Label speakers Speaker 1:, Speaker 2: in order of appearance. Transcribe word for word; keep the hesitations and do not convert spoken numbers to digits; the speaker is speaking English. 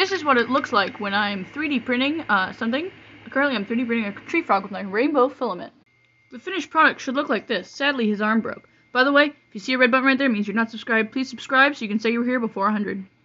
Speaker 1: this is what it looks like when I'm three D printing uh, something. Currently I'm three D printing a tree frog with my rainbow filament. The finished product should look like this. Sadly, his arm broke. By the way, if you see a red button right there, it means you're not subscribed. Please subscribe so you can say you were here before one hundred.